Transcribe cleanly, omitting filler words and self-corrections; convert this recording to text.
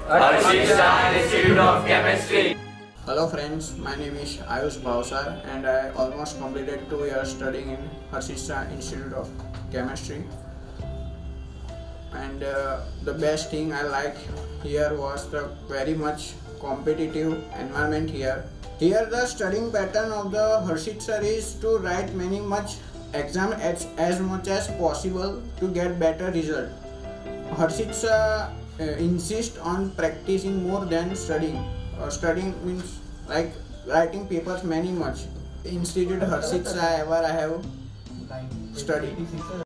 Harshita Institute of Chemistry. Hello friends, my name is Ayush Bhavsar and I almost completed 2 years studying in Harshita Institute of Chemistry. And the best thing I like here was the very much competitive environment here. Here the studying pattern of the Harshit sir is to write many much exam as much as possible to get better result. Harshit sir insist on practicing more than studying. Studying means like writing papers many much. Institute Harshit sir ever I have studied.